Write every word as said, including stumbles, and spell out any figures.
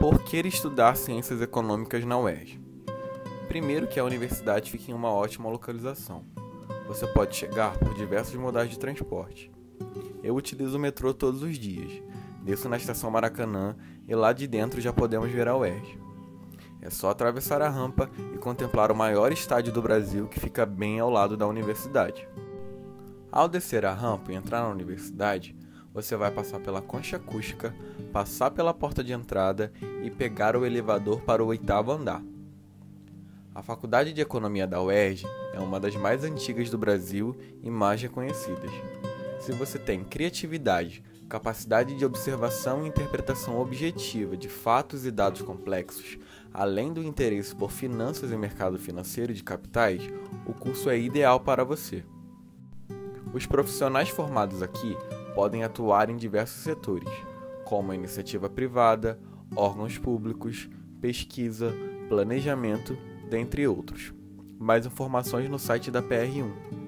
Por que estudar Ciências Econômicas na U E R J? Primeiro que a universidade fica em uma ótima localização. Você pode chegar por diversos modais de transporte. Eu utilizo o metrô todos os dias. Desço na estação Maracanã e lá de dentro já podemos ver a U E R J. É só atravessar a rampa e contemplar o maior estádio do Brasil que fica bem ao lado da universidade. Ao descer a rampa e entrar na universidade, você vai passar pela concha acústica, passar pela porta de entrada e pegar o elevador para o oitavo andar. A Faculdade de Economia da U E R J é uma das mais antigas do Brasil e mais reconhecidas. Se você tem criatividade, capacidade de observação e interpretação objetiva de fatos e dados complexos, além do interesse por finanças e mercado financeiro de capitais, o curso é ideal para você. Os profissionais formados aqui podem atuar em diversos setores, como a iniciativa privada, órgãos públicos, pesquisa, planejamento, dentre outros. Mais informações no site da P R um.